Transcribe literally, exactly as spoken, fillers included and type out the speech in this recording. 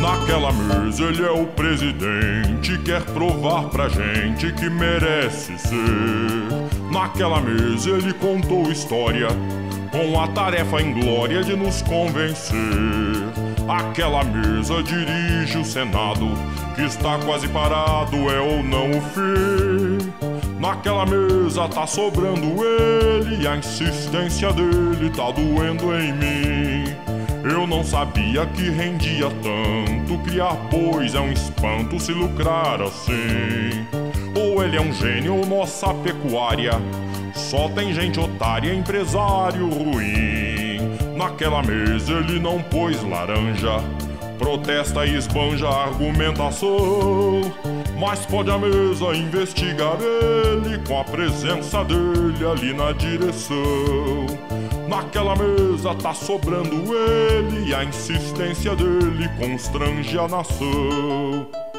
Naquela mesa ele é o presidente, quer provar pra gente que merece ser. Naquela mesa ele contou história, com a tarefa inglória de nos convencer. Aquela mesa dirige o Senado, que está quase parado, é ou não o fim. Naquela mesa tá sobrando ele, e a insistência dele tá doendo em mim. Eu não sabia que rendia tanto, criar bois é um espanto se lucrar assim. Ou ele é um gênio ou nossa pecuária, só tem gente otária, empresário ruim. Naquela mesa ele não pôs laranja, protesta e esbanja a argumentação. Mas pode a mesa investigar ele, com a presença dele ali na direção. Naquela mesa tá sobrando ele, e a insistência dele constrange a nação.